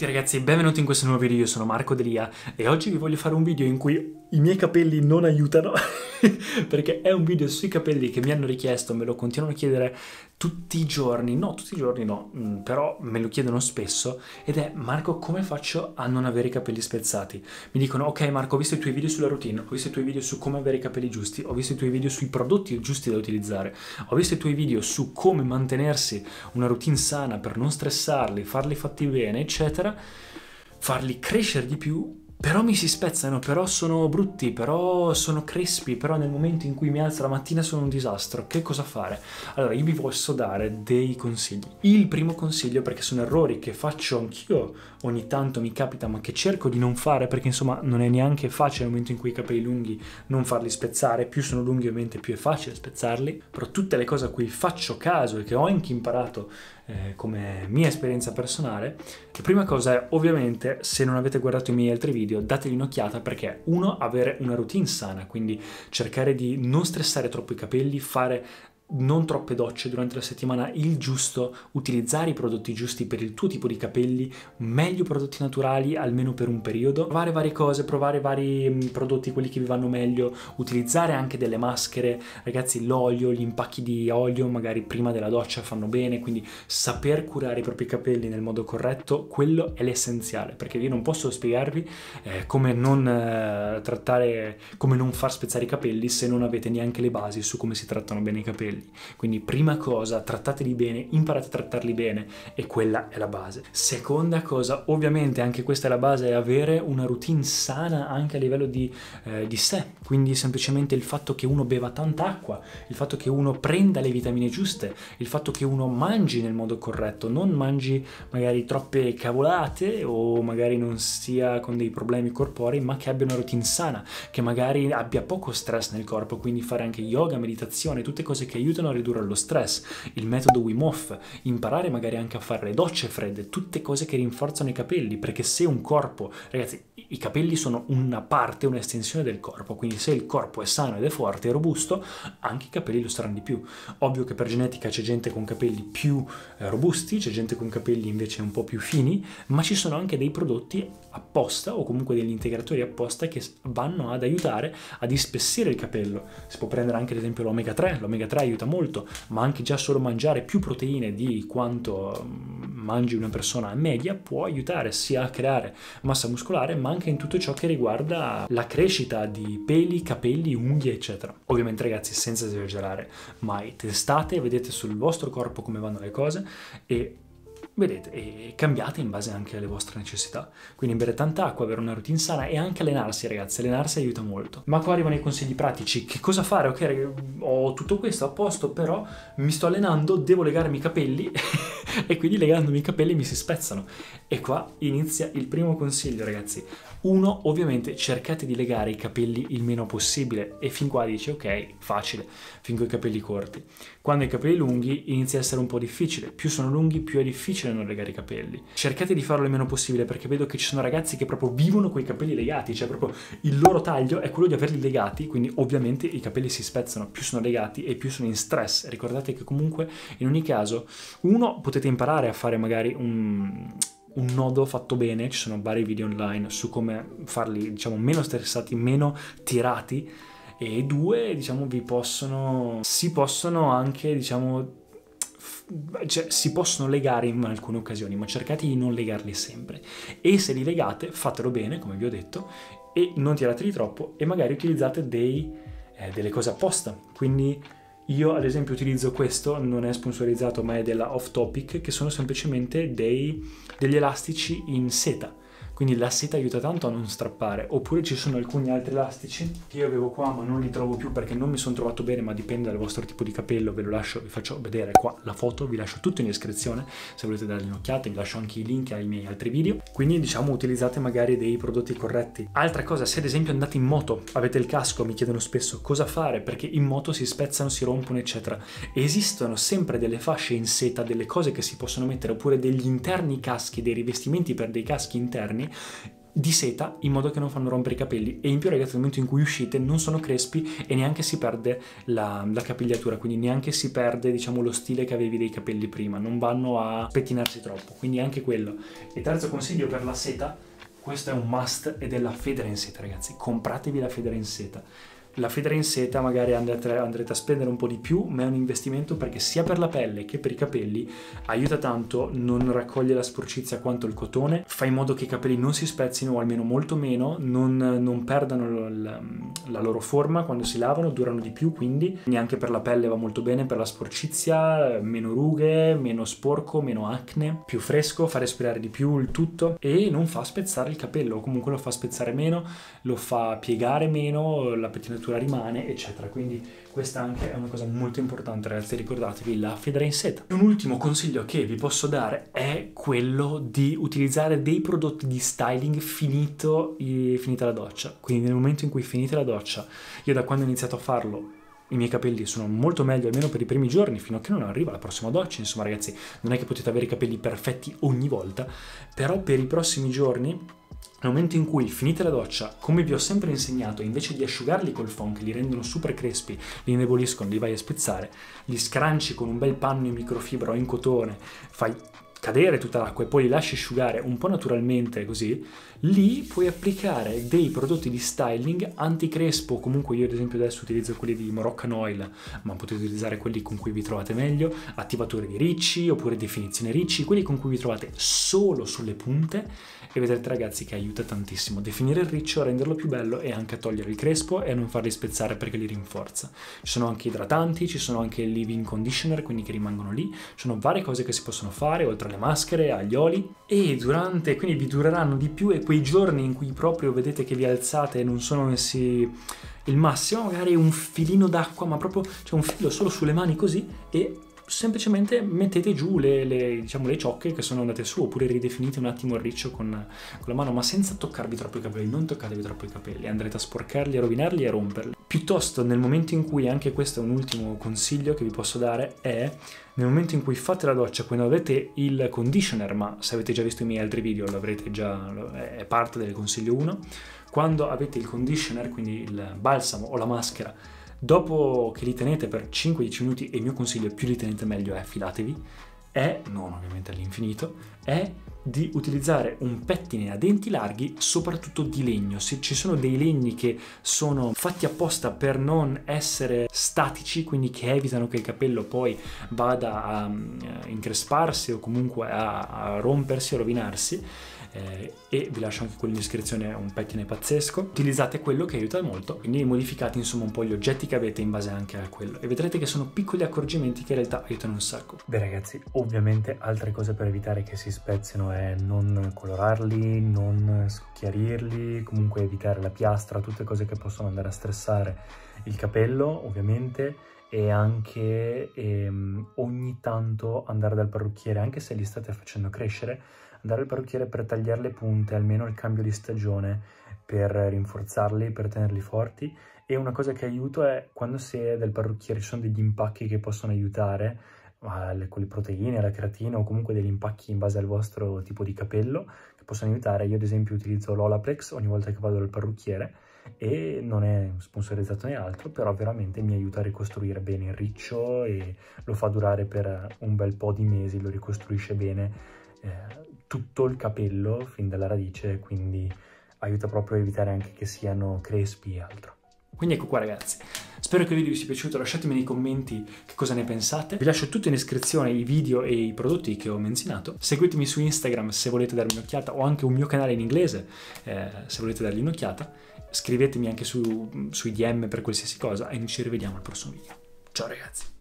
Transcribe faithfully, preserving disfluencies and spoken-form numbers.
tutti ragazzi e benvenuti in questo nuovo video. Io sono Marco Delia e oggi vi voglio fare un video in cui i miei capelli non aiutano perché è un video sui capelli che mi hanno richiesto, me lo continuano a chiedere tutti i giorni, no tutti i giorni no, però me lo chiedono spesso, ed è: Marco, come faccio a non avere i capelli spezzati? Mi dicono: ok Marco, ho visto i tuoi video sulla routine, ho visto i tuoi video su come avere i capelli giusti, ho visto i tuoi video sui prodotti giusti da utilizzare, ho visto i tuoi video su come mantenersi una routine sana per non stressarli, farli fatti bene eccetera, farli crescere di più, però mi si spezzano, però sono brutti, però sono crespi, però nel momento in cui mi alzo la mattina sono un disastro. Che cosa fare? Allora, io vi posso dare dei consigli. Il primo consiglio, perché sono errori che faccio anch'io, ogni tanto mi capita, ma che cerco di non fare, perché insomma non è neanche facile nel momento in cui i capelli lunghi non farli spezzare. Più sono lunghi ovviamente più è facile spezzarli, però tutte le cose a cui faccio caso e che ho anche imparato eh, come mia esperienza personale, la prima cosa è, ovviamente, se non avete guardato i miei altri video, dategli un'occhiata, perché uno, avere una routine sana, quindi cercare di non stressare troppo i capelli, fare non troppe docce durante la settimana, il giusto, utilizzare i prodotti giusti per il tuo tipo di capelli, meglio prodotti naturali almeno per un periodo, provare varie cose, provare vari prodotti, quelli che vi vanno meglio, utilizzare anche delle maschere, ragazzi. L'olio, gli impacchi di olio magari prima della doccia fanno bene, quindi saper curare i propri capelli nel modo corretto, quello è l'essenziale, perché io non posso spiegarvi eh, come non eh, trattare, come non far spezzare i capelli se non avete neanche le basi su come si trattano bene i capelli. Quindi prima cosa, trattateli bene, imparate a trattarli bene, e quella è la base. Seconda cosa, ovviamente anche questa è la base, è avere una routine sana anche a livello di, eh, di sé, quindi semplicemente il fatto che uno beva tanta acqua, il fatto che uno prenda le vitamine giuste, il fatto che uno mangi nel modo corretto, non mangi magari troppe cavolate o magari non sia con dei problemi corporei, ma che abbia una routine sana, che magari abbia poco stress nel corpo, quindi fare anche yoga, meditazione, tutte cose che aiutano a ridurre lo stress, il metodo Wim Hof, imparare magari anche a fare le docce fredde, tutte cose che rinforzano i capelli, perché se un corpo, ragazzi, i capelli sono una parte, un'estensione del corpo, quindi se il corpo è sano ed è forte e robusto, anche i capelli lo saranno di più. Ovvio che per genetica c'è gente con capelli più eh, robusti, c'è gente con capelli invece un po' più fini, ma ci sono anche dei prodotti apposta o comunque degli integratori apposta che vanno ad aiutare a dispessire il capello. Si può prendere anche ad esempio l'omega tre, l'omega tre aiuta molto, ma anche già solo mangiare più proteine di quanto mangi una persona media può aiutare sia a creare massa muscolare, ma anche in tutto ciò che riguarda la crescita di peli, capelli, unghie eccetera. Ovviamente ragazzi, senza esagerare mai, testate, vedete sul vostro corpo come vanno le cose e vedete, e cambiate in base anche alle vostre necessità. Quindi bere tanta acqua, avere una routine sana e anche allenarsi, ragazzi. Allenarsi aiuta molto. Ma qua arrivano i consigli pratici. Che cosa fare? Ok, ragazzi, ho tutto questo a posto, però mi sto allenando, devo legarmi i capelli e quindi legandomi i capelli mi si spezzano. E qua inizia il primo consiglio, ragazzi. Uno, ovviamente cercate di legare i capelli il meno possibile, e fin qua dici ok, facile, fin con i capelli corti. Quando hai i capelli lunghi inizia a essere un po' difficile, più sono lunghi più è difficile non legare i capelli. Cercate di farlo il meno possibile, perché vedo che ci sono ragazzi che proprio vivono con i capelli legati, cioè proprio il loro taglio è quello di averli legati, quindi ovviamente i capelli si spezzano, più sono legati e più sono in stress. Ricordate che comunque in ogni caso, uno, potete imparare a fare magari un... un nodo fatto bene, ci sono vari video online su come farli, diciamo, meno stressati, meno tirati, e due, diciamo, vi possono, si possono anche, diciamo, cioè, si possono legare in alcune occasioni, ma cercate di non legarli sempre, e se li legate fatelo bene, come vi ho detto, e non tirateli troppo, e magari utilizzate dei, eh, delle cose apposta. Quindi io ad esempio utilizzo questo, non è sponsorizzato ma è della Off Topic, che sono semplicemente dei, degli elastici in seta, quindi la seta aiuta tanto a non strappare. Oppure ci sono alcuni altri elastici che io avevo qua ma non li trovo più perché non mi sono trovato bene, ma dipende dal vostro tipo di capello, ve lo lascio, vi faccio vedere qua la foto, vi lascio tutto in descrizione se volete dargli un'occhiata, vi lascio anche i link ai miei altri video. Quindi diciamo utilizzate magari dei prodotti corretti. Altra cosa, se ad esempio andate in moto, avete il casco, mi chiedono spesso cosa fare perché in moto si spezzano, si rompono eccetera. Esistono sempre delle fasce in seta, delle cose che si possono mettere, oppure degli interni caschi, dei rivestimenti per dei caschi interni di seta in modo che non fanno rompere i capelli, e in più ragazzi nel momento in cui uscite non sono crespi e neanche si perde la, la capigliatura, quindi neanche si perde diciamo lo stile che avevi dei capelli prima, non vanno a pettinarsi troppo, quindi anche quello. E terzo consiglio per la seta, questo è un must ed è la federa in seta ragazzi, compratevi la federa in seta. La federa in seta magari andrete, andrete a spendere un po' di più, ma è un investimento perché sia per la pelle che per i capelli aiuta tanto, non raccoglie la sporcizia quanto il cotone, fa in modo che i capelli non si spezzino o almeno molto meno, non, non perdano la, la loro forma quando si lavano, durano di più, quindi neanche per la pelle va molto bene, per la sporcizia, meno rughe, meno sporco, meno acne, più fresco, fa respirare di più il tutto e non fa spezzare il capello, o comunque lo fa spezzare meno, lo fa piegare meno, la pettinatura rimane eccetera, quindi questa anche è una cosa molto importante ragazzi, ricordatevi la federa in seta. Un ultimo consiglio che vi posso dare è quello di utilizzare dei prodotti di styling finito, finita la doccia, quindi nel momento in cui finite la doccia, io da quando ho iniziato a farlo i miei capelli sono molto meglio, almeno per i primi giorni, fino a che non arriva la prossima doccia. Insomma ragazzi, non è che potete avere i capelli perfetti ogni volta, però per i prossimi giorni, nel momento in cui finite la doccia, come vi ho sempre insegnato, invece di asciugarli col phon che li rendono super crespi, li indeboliscono, li vai a spezzare, li scranci con un bel panno in microfibra o in cotone, fai cadere tutta l'acqua e poi li lasci asciugare un po' naturalmente così, lì puoi applicare dei prodotti di styling anticrespo, comunque io ad esempio adesso utilizzo quelli di Moroccan Oil, ma potete utilizzare quelli con cui vi trovate meglio, attivatore di ricci oppure definizione ricci, quelli con cui vi trovate solo sulle punte, e vedrete ragazzi che aiuta tantissimo a definire il riccio, a renderlo più bello e anche a togliere il crespo e a non farli spezzare perché li rinforza. Ci sono anche idratanti, ci sono anche il leave-in conditioner, quindi che rimangono lì, ci sono varie cose che si possono fare oltre alle maschere, agli oli, e durante, quindi vi dureranno di più, e quei giorni in cui proprio vedete che vi alzate e non sono messi il massimo, magari un filino d'acqua, ma proprio c'è un filo solo sulle mani così, e semplicemente mettete giù le, le, diciamo, le ciocche che sono andate su, oppure ridefinite un attimo il riccio con, con la mano, ma senza toccarvi troppo i capelli, non toccatevi troppo i capelli, andrete a sporcarli, a rovinarli e a romperli. Piuttosto nel momento in cui, anche questo è un ultimo consiglio che vi posso dare, è nel momento in cui fate la doccia, quando avete il conditioner, ma se avete già visto i miei altri video l'avrete già, è parte del consiglio uno, quando avete il conditioner, quindi il balsamo o la maschera, dopo che li tenete per cinque dieci minuti, e il mio consiglio è più li tenete meglio, è fidatevi, è, non ovviamente all'infinito, è di utilizzare un pettine a denti larghi, soprattutto di legno. Se ci sono dei legni che sono fatti apposta per non essere statici, quindi che evitano che il capello poi vada a incresparsi o comunque a, a rompersi o rovinarsi, eh, e vi lascio anche quello in descrizione, un pettine pazzesco, utilizzate quello che aiuta molto, quindi modificate insomma un po' gli oggetti che avete in base anche a quello, e vedrete che sono piccoli accorgimenti che in realtà aiutano un sacco. Beh ragazzi, ovviamente altre cose per evitare che si spezzino è non colorarli, non schiarirli, comunque evitare la piastra, tutte cose che possono andare a stressare il capello ovviamente, e anche ehm, ogni tanto andare dal parrucchiere, anche se li state facendo crescere, andare al parrucchiere per tagliare le punte, almeno il cambio di stagione, per rinforzarli, per tenerli forti. E una cosa che aiuta è quando si è dal parrucchiere, ci sono degli impacchi che possono aiutare, con le proteine, la creatina o comunque degli impacchi in base al vostro tipo di capello che possono aiutare. Io ad esempio utilizzo l'Olaplex ogni volta che vado dal parrucchiere, e non è sponsorizzato né altro, però veramente mi aiuta a ricostruire bene il riccio e lo fa durare per un bel po' di mesi, lo ricostruisce bene eh, tutto il capello fin dalla radice, quindi aiuta proprio a evitare anche che siano crespi e altro. Quindi ecco qua ragazzi, spero che il video vi sia piaciuto, lasciatemi nei commenti che cosa ne pensate, vi lascio tutto in descrizione i video e i prodotti che ho menzionato, seguitemi su Instagram se volete darmi un'occhiata, ho anche un mio canale in inglese eh, se volete dargli un'occhiata, scrivetemi anche su, sui D M per qualsiasi cosa, e noi ci rivediamo al prossimo video. Ciao ragazzi!